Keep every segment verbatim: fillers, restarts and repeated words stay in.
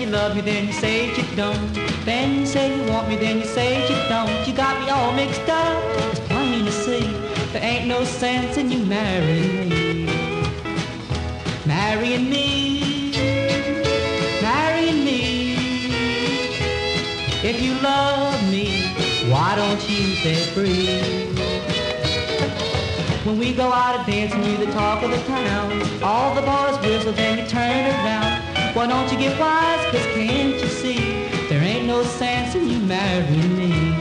you love me, then you say you don't. Then you say you want me, then you say you don't. You got me all mixed up, it's plain to see. There ain't no sense in you marrying me. Marrying me, marrying me. If you love me, why don't you set free? When we go out a dancing, you the talk of the town. All the boys whistle, then you turn around. Why don't you get wise, cause can't you see? There ain't no sense in you marrying me.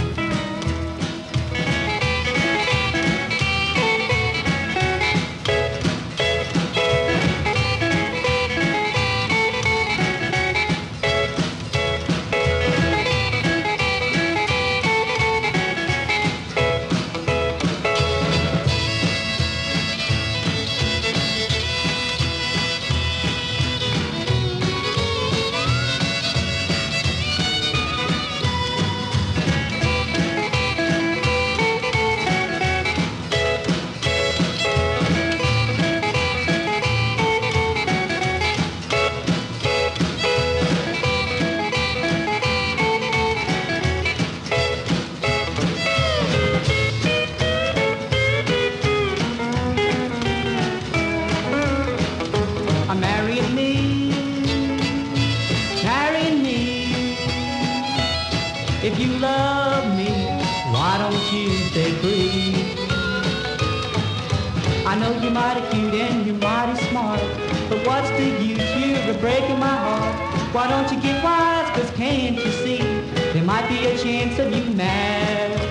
If you love me, why don't you stay free? I know you're mighty cute and you're mighty smart, but what's the use? You're breaking my heart. Why don't you get wise, cause can't you see? There might be a chance of you marrying